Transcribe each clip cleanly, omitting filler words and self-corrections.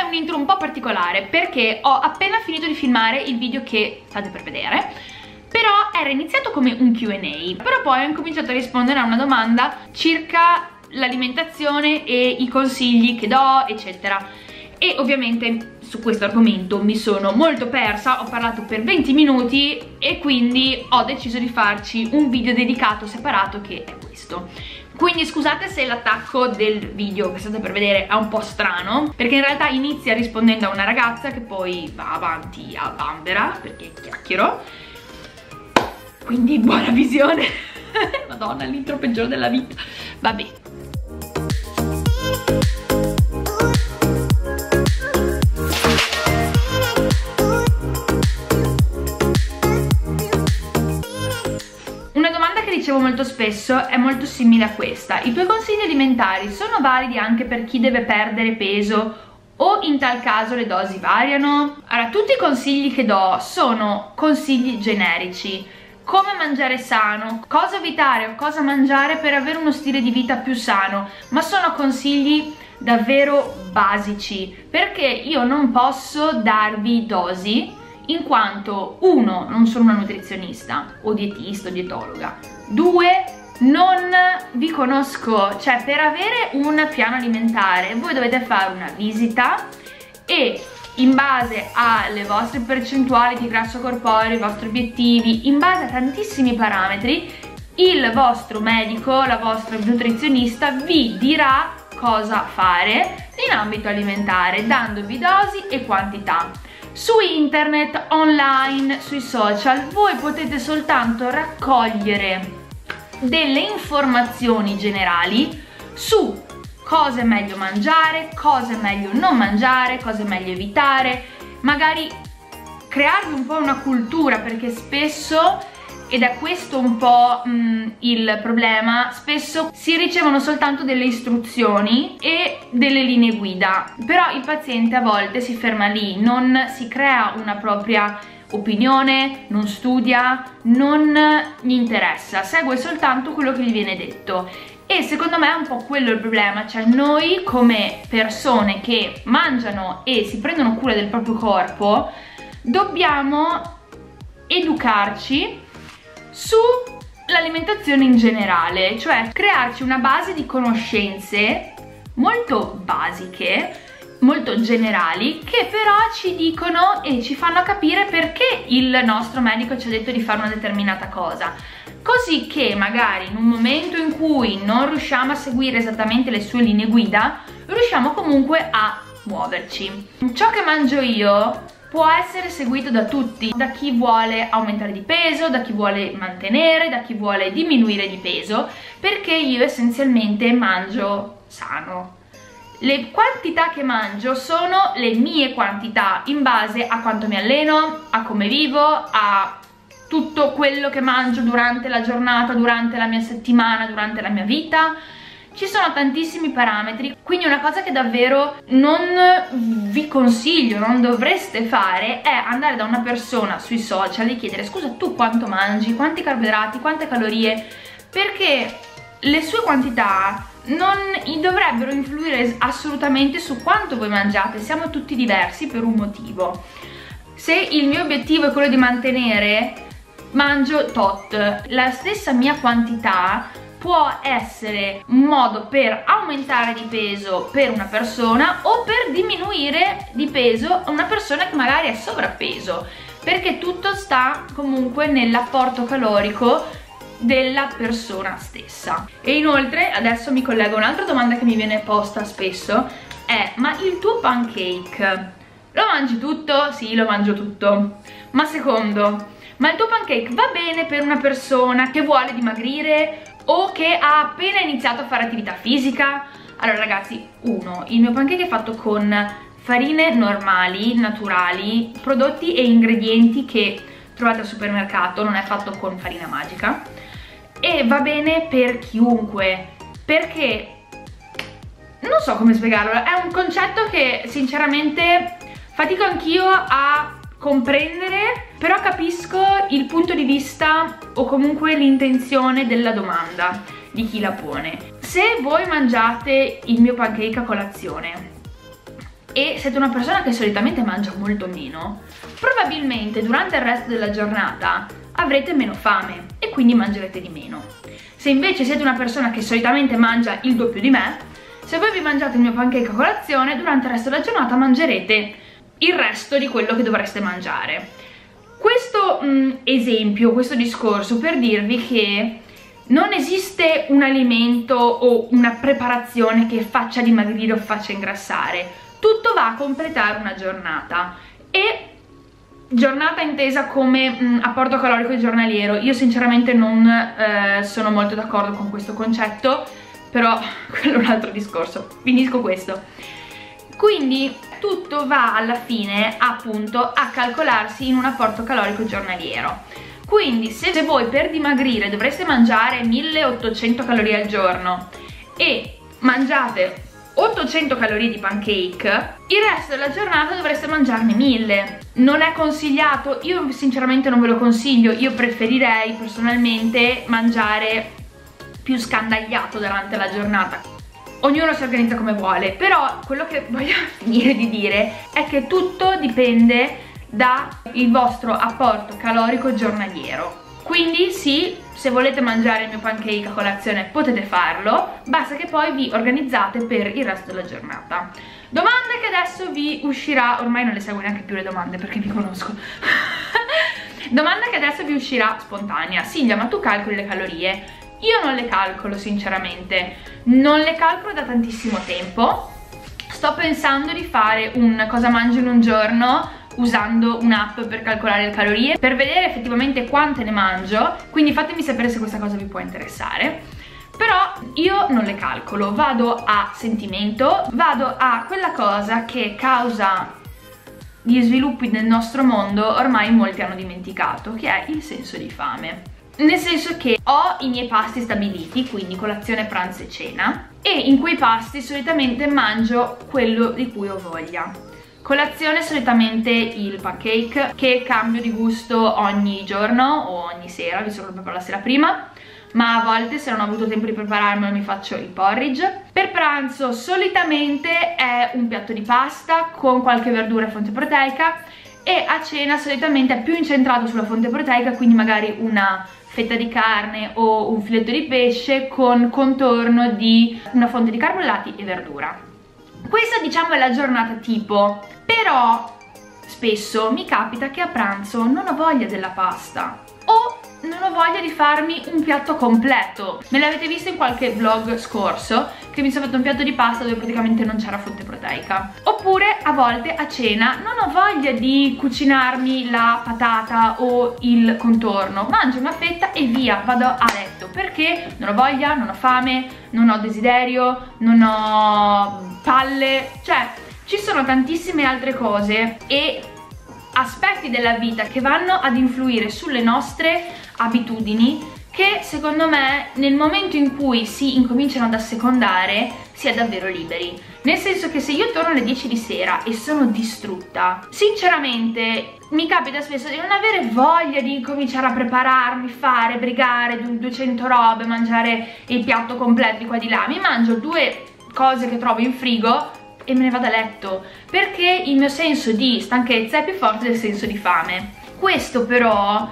un intro un po' particolare perché ho appena finito di filmare il video che state per vedere, però era iniziato come un Q&A, però poi ho incominciato a rispondere a una domanda circa l'alimentazione e i consigli che do, eccetera. E ovviamente su questo argomento mi sono molto persa, ho parlato per 20 minuti e quindi ho deciso di farci un video dedicato separato, che è questo. Quindi scusate se l'attacco del video che state per vedere è un po' strano, perché in realtà inizia rispondendo a una ragazza che poi va avanti a Bambera, perché chiacchiero. Quindi buona visione. Madonna, l'intro peggiore della vita. Vabbè. Dicevo molto spesso è molto simile a questa: i tuoi consigli alimentari sono validi anche per chi deve perdere peso o in tal caso le dosi variano? Allora, tutti i consigli che do sono consigli generici, come mangiare sano, cosa evitare o cosa mangiare per avere uno stile di vita più sano, ma sono consigli davvero basici, perché io non posso darvi dosi in quanto 1. non sono una nutrizionista o dietista o dietologa, 2. non vi conosco, cioè per avere un piano alimentare voi dovete fare una visita e in base alle vostre percentuali di grasso corporeo, i vostri obiettivi, in base a tantissimi parametri, il vostro medico, la vostra nutrizionista vi dirà cosa fare in ambito alimentare, dandovi dosi e quantità. Su internet, online, sui social, voi potete soltanto raccogliere delle informazioni generali su cosa è meglio mangiare, cosa è meglio non mangiare, cosa è meglio evitare, magari crearvi un po' una cultura, perché spesso, ed è questo un po' il problema, spesso si ricevono soltanto delle istruzioni e delle linee guida, però il paziente a volte si ferma lì, non si crea una propria opinione, non studia, non gli interessa, segue soltanto quello che gli viene detto. E secondo me è un po' quello il problema, cioè noi come persone che mangiano e si prendono cura del proprio corpo dobbiamo educarci sull'alimentazione in generale, cioè crearci una base di conoscenze molto basiche, molto generali, che però ci dicono e ci fanno capire perché il nostro medico ci ha detto di fare una determinata cosa, così che magari in un momento in cui non riusciamo a seguire esattamente le sue linee guida, riusciamo comunque a muoverci. Ciò che mangio io può essere seguito da tutti, da chi vuole aumentare di peso, da chi vuole mantenere, da chi vuole diminuire di peso, perché io essenzialmente mangio sano. Le quantità che mangio sono le mie quantità in base a quanto mi alleno, a come vivo, a tutto quello che mangio durante la giornata, durante la mia settimana, durante la mia vita. Ci sono tantissimi parametri, quindi una cosa che davvero non vi consiglio, non dovreste fare, è andare da una persona sui social e chiedere: scusa, tu quanto mangi, quanti carboidrati, quante calorie, perché le sue quantità non dovrebbero influire assolutamente su quanto voi mangiate. Siamo tutti diversi per un motivo. Se il mio obiettivo è quello di mantenere, mangio tot, la stessa mia quantità può essere un modo per aumentare di peso per una persona o per diminuire di peso a una persona che magari è sovrappeso, perché tutto sta comunque nell'apporto calorico della persona stessa. E inoltre adesso mi collego a un'altra domanda che mi viene posta spesso, è: ma il tuo pancake lo mangi tutto? Sì, lo mangio tutto. Ma secondo, ma il tuo pancake va bene per una persona che vuole dimagrire o che ha appena iniziato a fare attività fisica? Allora ragazzi, il mio pancake è fatto con farine normali, naturali, prodotti e ingredienti che trovate al supermercato, non è fatto con farina magica, e va bene per chiunque, perché non so come spiegarlo, è un concetto che sinceramente fatico anch'io a comprendere, però capisco il punto di vista o comunque l'intenzione della domanda di chi la pone. Se voi mangiate il mio pancake a colazione e siete una persona che solitamente mangia molto meno, probabilmente durante il resto della giornata avrete meno fame e quindi mangerete di meno. Se invece siete una persona che solitamente mangia il doppio di me, se voi vi mangiate il mio pancake a colazione, durante il resto della giornata mangerete il resto di quello che dovreste mangiare. Questo esempio, questo discorso per dirvi che non esiste un alimento o una preparazione che faccia dimagrire o faccia ingrassare, tutto va a completare una giornata, e giornata intesa come apporto calorico giornaliero. Io sinceramente non sono molto d'accordo con questo concetto, però quello è un altro discorso, finisco questo. Quindi tutto va alla fine appunto a calcolarsi in un apporto calorico giornaliero. Quindi se voi per dimagrire dovreste mangiare 1800 calorie al giorno e mangiate 800 calorie di pancake, il resto della giornata dovreste mangiarne 1000. Non è consigliato, io sinceramente non ve lo consiglio, io preferirei personalmente mangiare più scandagliato durante la giornata. Ognuno si organizza come vuole, però quello che voglio finire di dire è che tutto dipende dal vostro apporto calorico giornaliero. Quindi sì, se volete mangiare il mio pancake a colazione potete farlo, basta che poi vi organizzate per il resto della giornata. Domanda che adesso vi uscirà, ormai non le seguo neanche più le domande perché vi conosco. Domanda che adesso vi uscirà spontanea: Silvia, ma tu calcoli le calorie? Io non le calcolo sinceramente, non le calcolo da tantissimo tempo. Sto pensando di fare un cosa mangio in un giorno usando un'app per calcolare le calorie, per vedere effettivamente quante ne mangio, quindi fatemi sapere se questa cosa vi può interessare. Però io non le calcolo, vado a sentimento, vado a quella cosa che causa gli sviluppi nel nostro mondo ormai molti hanno dimenticato, che è il senso di fame. Nel senso che ho i miei pasti stabiliti, quindi colazione, pranzo e cena, e in quei pasti solitamente mangio quello di cui ho voglia. Colazione solitamente il pancake, che cambio di gusto ogni giorno o ogni sera, visto che lo preparo la sera prima, ma a volte se non ho avuto tempo di prepararmelo mi faccio il porridge. Per pranzo solitamente è un piatto di pasta con qualche verdura e fonte proteica, e a cena solitamente è più incentrato sulla fonte proteica, quindi magari una fetta di carne o un filetto di pesce con contorno di una fonte di carboidrati e verdura. Questa diciamo è la giornata tipo, però spesso mi capita che a pranzo non ho voglia della pasta o non ho voglia di farmi un piatto completo. Me l'avete visto in qualche vlog scorso che mi sono fatto un piatto di pasta dove praticamente non c'era fonte proteica. Oppure a volte a cena non ho voglia di cucinarmi la patata o il contorno, mangio una fetta e via, vado a letto perché non ho voglia, non ho fame, non ho desiderio, non ho palle, cioè ci sono tantissime altre cose e aspetti della vita che vanno ad influire sulle nostre abitudini, che secondo me nel momento in cui si incominciano ad assecondare si è davvero liberi. Nel senso che se io torno alle 10 di sera e sono distrutta, sinceramente mi capita spesso di non avere voglia di cominciare a prepararmi, fare, brigare 200 robe, mangiare il piatto completo di qua di là. Mi mangio 2 cose che trovo in frigo e me ne vado a letto, perché il mio senso di stanchezza è più forte del senso di fame. Questo però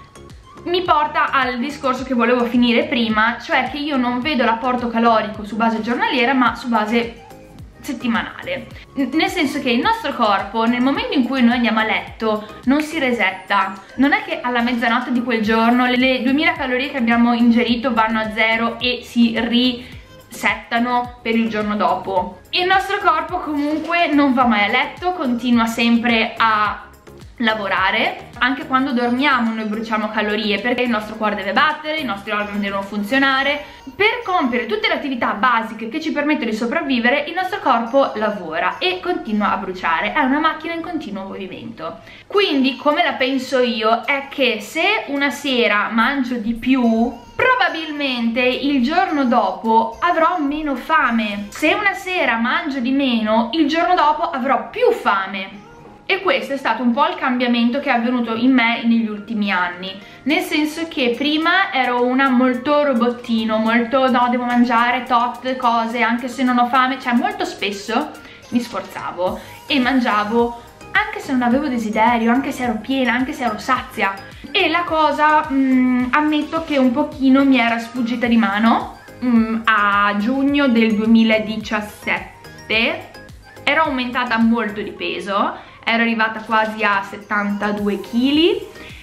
mi porta al discorso che volevo finire prima, cioè che io non vedo l'apporto calorico su base giornaliera ma su base settimanale, nel senso che il nostro corpo nel momento in cui noi andiamo a letto non si resetta, non è che alla mezzanotte di quel giorno le 2000 calorie che abbiamo ingerito vanno a zero e si risettano per il giorno dopo. Il nostro corpo comunque non va mai a letto, continua sempre a lavorare. Anche quando dormiamo noi bruciamo calorie perché il nostro cuore deve battere, i nostri organi devono funzionare. Per compiere tutte le attività basiche che ci permettono di sopravvivere, il nostro corpo lavora e continua a bruciare, è una macchina in continuo movimento. Quindi come la penso io è che se una sera mangio di più, probabilmente il giorno dopo avrò meno fame. Se una sera mangio di meno, il giorno dopo avrò più fame. E questo è stato un po' il cambiamento che è avvenuto in me negli ultimi anni, nel senso che prima ero una molto robottino, molto no, devo mangiare tot cose anche se non ho fame, cioè molto spesso mi sforzavo e mangiavo anche se non avevo desiderio, anche se ero piena, anche se ero sazia. E la cosa ammetto che un pochino mi era sfuggita di mano. A giugno del 2017 ero aumentata molto di peso, ero arrivata quasi a 72 kg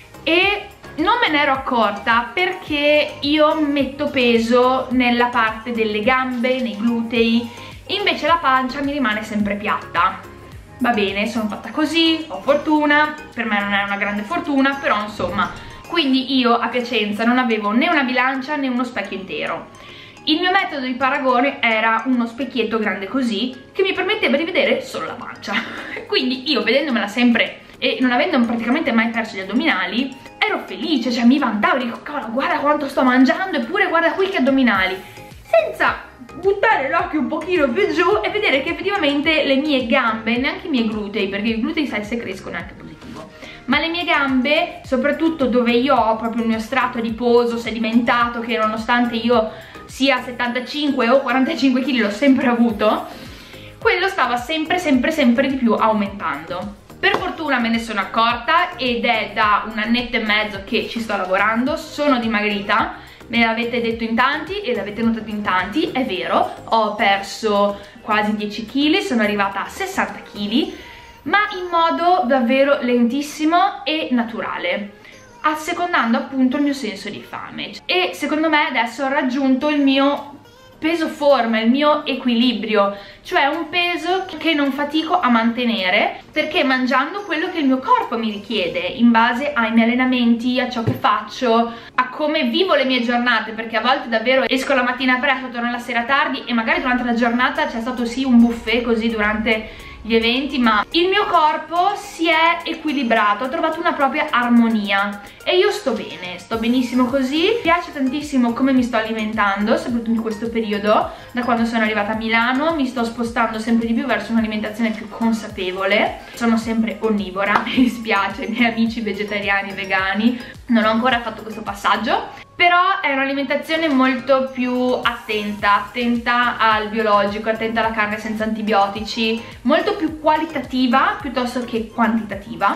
e non me ne ero accorta perché io metto peso nella parte delle gambe, nei glutei, invece la pancia mi rimane sempre piatta. Va bene, sono fatta così, ho fortuna, per me non è una grande fortuna, però insomma. Quindi io a Piacenza non avevo né una bilancia né uno specchio intero. Il mio metodo di paragone era uno specchietto grande così che mi permetteva di vedere solo la pancia. Quindi io vedendomela sempre e non avendo praticamente mai perso gli addominali ero felice, cioè mi vantavo, dico cavolo guarda quanto sto mangiando eppure guarda qui che addominali, senza buttare l'occhio un pochino più giù e vedere che effettivamente le mie gambe, neanche i miei glutei, perché i glutei sai se crescono è anche positivo, ma le mie gambe, soprattutto dove io ho proprio il mio strato adiposo sedimentato, che nonostante io sia 75 o 45 kg l'ho sempre avuto, quello stava sempre di più aumentando. Per fortuna me ne sono accorta ed è da un annetto e mezzo che ci sto lavorando, sono dimagrita, me l'avete detto in tanti e l'avete notato in tanti, è vero, ho perso quasi 10 kg, sono arrivata a 60 kg, ma in modo davvero lentissimo e naturale, assecondando appunto il mio senso di fame. E secondo me adesso ho raggiunto il mio peso forma, il mio equilibrio, cioè un peso che non fatico a mantenere perché mangiando quello che il mio corpo mi richiede in base ai miei allenamenti, a ciò che faccio, a come vivo le mie giornate, perché a volte davvero esco la mattina presto, torno la sera tardi e magari durante la giornata c'è stato sì un buffet così durante gli eventi, ma il mio corpo si è equilibrato, ho trovato una propria armonia e io sto bene, sto benissimo così. Mi piace tantissimo come mi sto alimentando, soprattutto in questo periodo, da quando sono arrivata a Milano mi sto spostando sempre di più verso un'alimentazione più consapevole. Sono sempre onnivora, mi dispiace, i miei amici vegetariani e vegani, non ho ancora fatto questo passaggio, però è un'alimentazione molto più attenta al biologico, attenta alla carne senza antibiotici, molto più qualitativa piuttosto che quantitativa.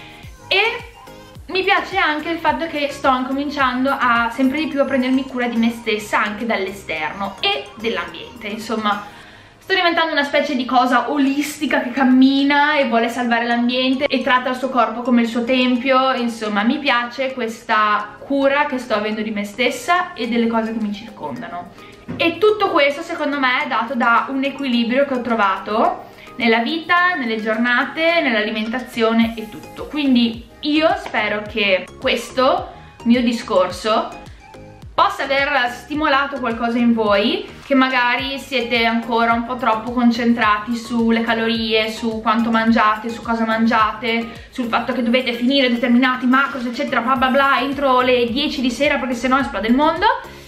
E mi piace anche il fatto che sto incominciando a sempre di più a prendermi cura di me stessa anche dall'esterno e dell'ambiente, insomma sto diventando una specie di cosa olistica che cammina e vuole salvare l'ambiente e tratta il suo corpo come il suo tempio. Insomma mi piace questa cura che sto avendo di me stessa e delle cose che mi circondano, e tutto questo secondo me è dato da un equilibrio che ho trovato nella vita, nelle giornate, nell'alimentazione e tutto. Quindi io spero che questo mio discorso possa aver stimolato qualcosa in voi, che magari siete ancora un po' troppo concentrati sulle calorie, su quanto mangiate, su cosa mangiate, sul fatto che dovete finire determinati macros eccetera bla bla bla entro le 10 di sera perché sennò esplode il mondo,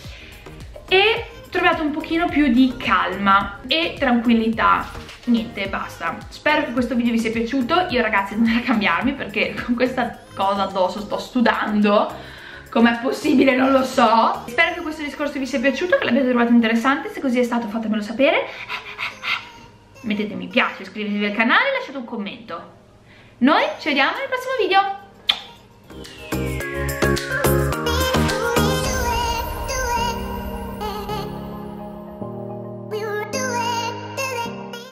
e troviate un pochino più di calma e tranquillità. Niente, basta. Spero che questo video vi sia piaciuto. Io ragazzi non devo cambiarmi perché con questa cosa addosso sto sudando. Com'è possibile non lo so. Spero che questo discorso vi sia piaciuto, che l'abbiate trovato interessante. Se così è stato fatemelo sapere. Mettete mi piace, iscrivetevi al canale e lasciate un commento. Noi ci vediamo nel prossimo video.